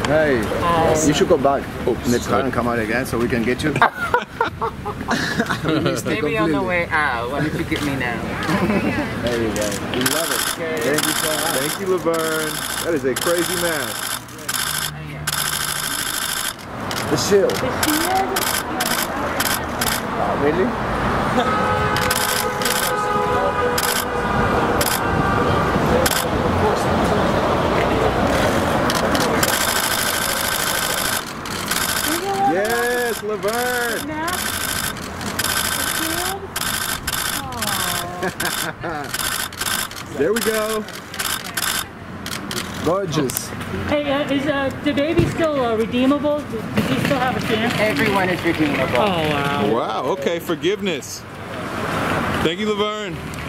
Hey, you should go back. Oops, Next time, come out again so we can get you. Maybe on the way out. Why don't you get me now? There you go. We love it. Thank you so much. Thank you, Laverne. That is a crazy mask. The shield. The shield? Oh, really? Yes, Laverne. Mask? The shield? There we go. Gorgeous. Hey, is the baby still redeemable? Does he still have a chance? Everyone is redeemable. Oh, wow. Wow, okay, forgiveness. Thank you, Laverne.